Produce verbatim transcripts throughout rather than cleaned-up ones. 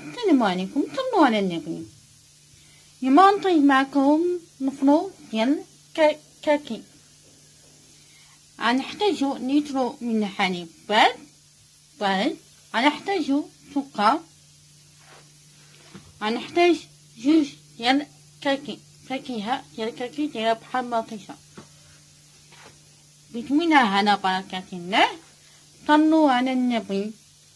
السلام عليكم. صلوا على النبي. اليوم غنطيب معكم نفرو ديال كاكي. غنحتاجو لتر من الحليب بارد بارد، غنحتاجو سكر، غنحتاج جوج ديال كاكي فاكهة ديال الكاكي دايرة بحال مطيشة. بسم الله على بركة الله. صلوا على النبي.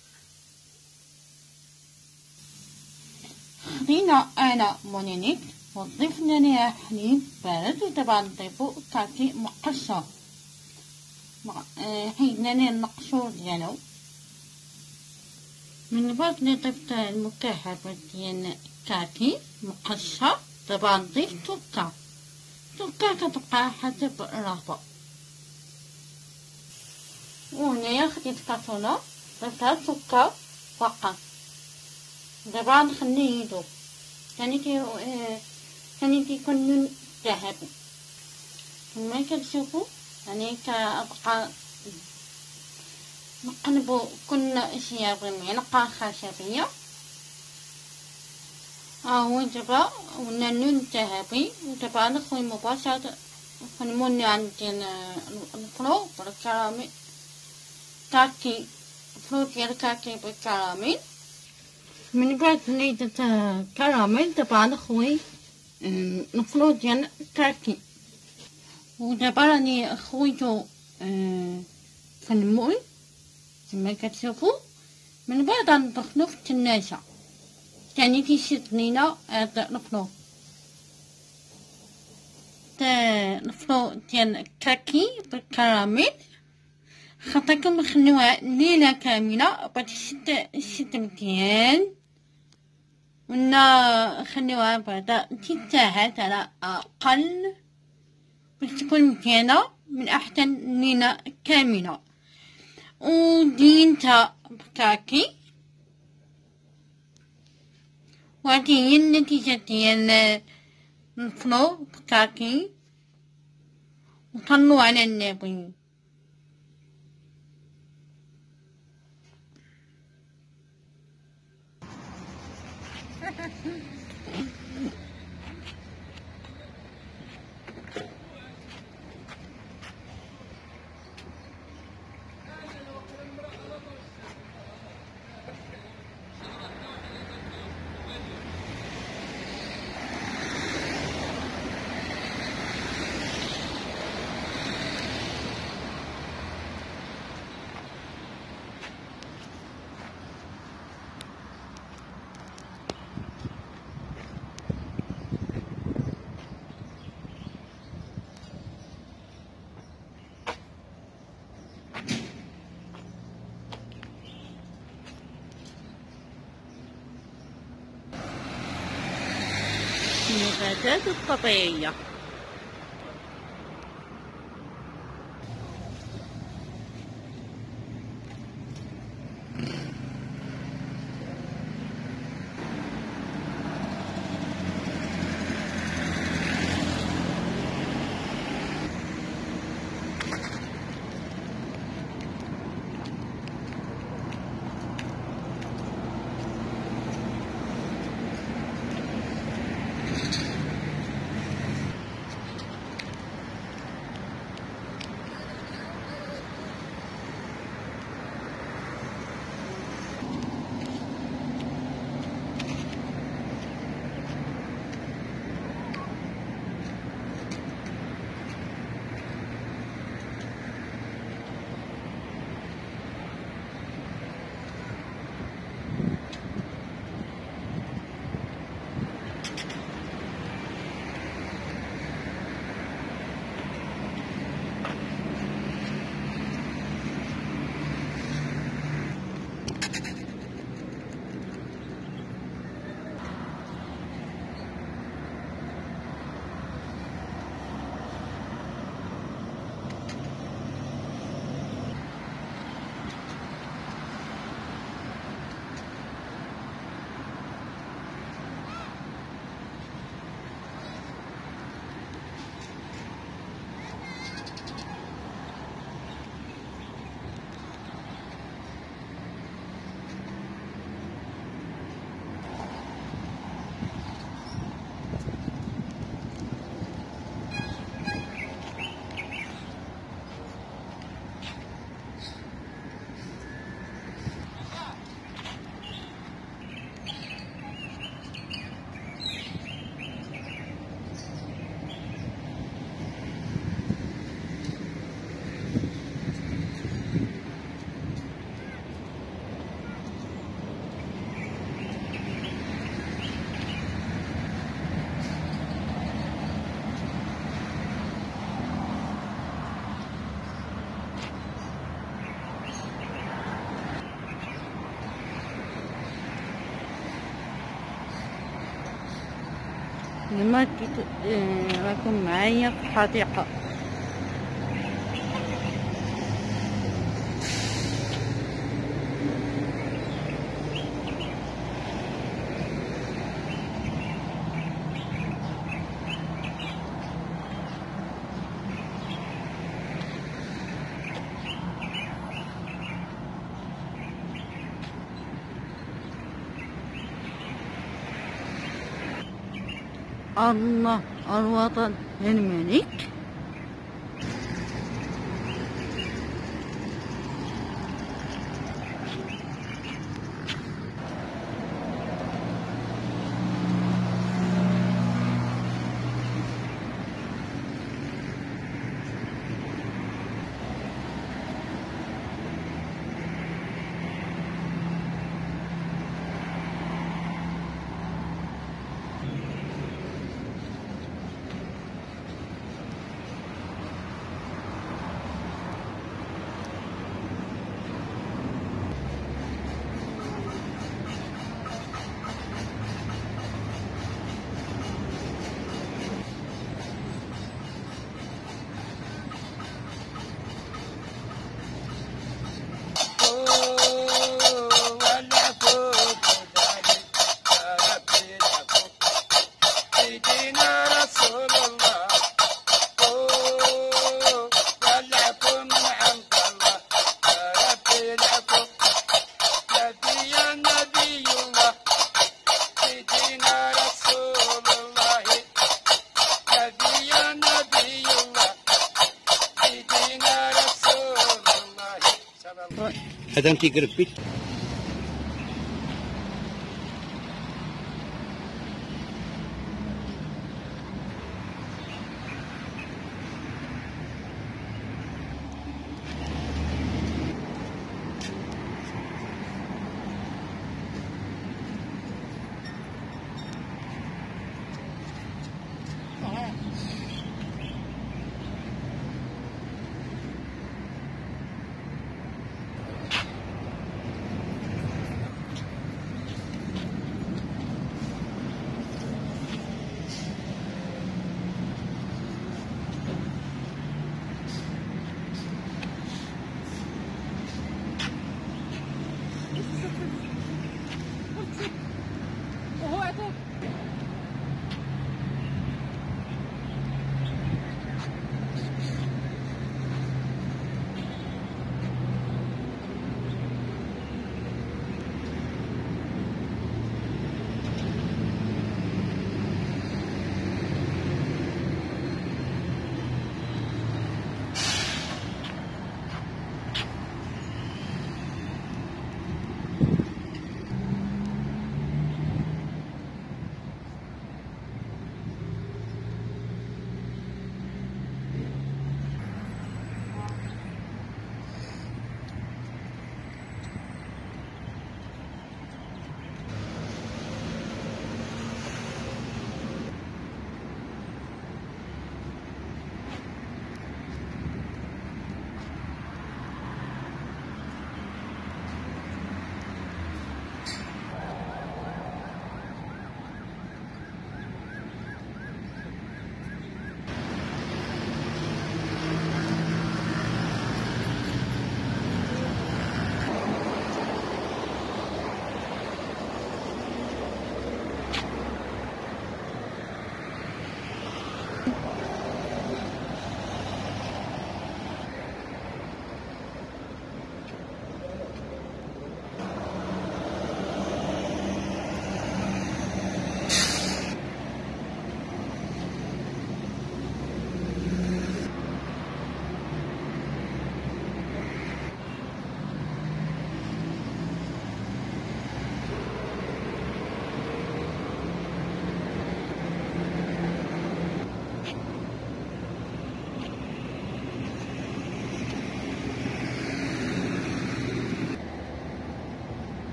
خدينا أنا مونينيك وضفنا ليها حليب بارد، ودابا نضيفو كاكي مقشر، حيدنا ليه النقشور ديالو. من بعد اللي ضفت المكعبات ديال كاكي مقشر، دابا نضيف سكر. السكر كتبقى حسب الرغبة. وهنايا خديت كاسولا ضفتها السكر فقط. دابا نخليه يذوب، ثاني كي ثاني كيكون لون ذهبي كما كتشوفوا. يعني كنبقى نقلبو كل شويه بمعلقه خشبيه. ها هو دابا ولا اللون الذهبي. ودابا نخوي مباشرة نخدمو عند ديال الفرو بالكراميل، كاكي الفرو ديال الكاكي بالكراميل. من بعد اللي درت كراميل دابا نخوي الفرو ديال الكاكي. ودابا راني خويتو في المول كما كتشوفوا. من بعد غندخلو في الثلاجة ثاني كيشد لينا هاد الفرو. الفرو ديال الكاكي بالكراميل خاطركم نخليوها ليلة كاملة باش تشد تشد مزيان، ولا نخليوها بعدا ست ساعات على اقل باش تكون مزيانة من احسن ليلة كاملة. ودينتها بكاكي، وهذه هي النتيجة ديال الفرو بكاكي. وصلوا على النبي. النباتات الطبيعية. لما راكم معايا في الحديقة. الله الوطن الملك. هذا انت قربت